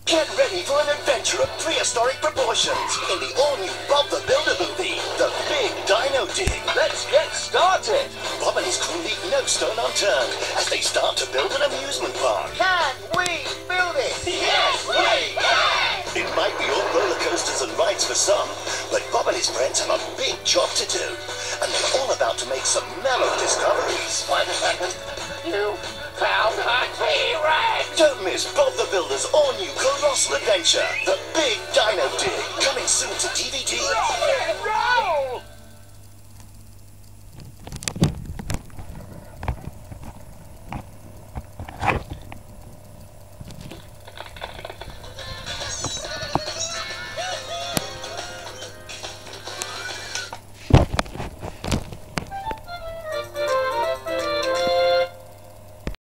Get ready for an adventure of prehistoric proportions in the all-new Bob the Builder movie, The Big Dino Dig. Let's get started! Bob and his crew leave no stone unturned as they start to build an amusement park. Can we build it? Yes, we can! It might be all roller coasters and rides for some, but Bob and his friends have a big job to do, and they're all about to make some mellow discoveries. Wait a second. You found a T-Rex! Don't miss Bob the Builder's all-new colossal adventure, The Big Dino Dig, coming soon to DVD.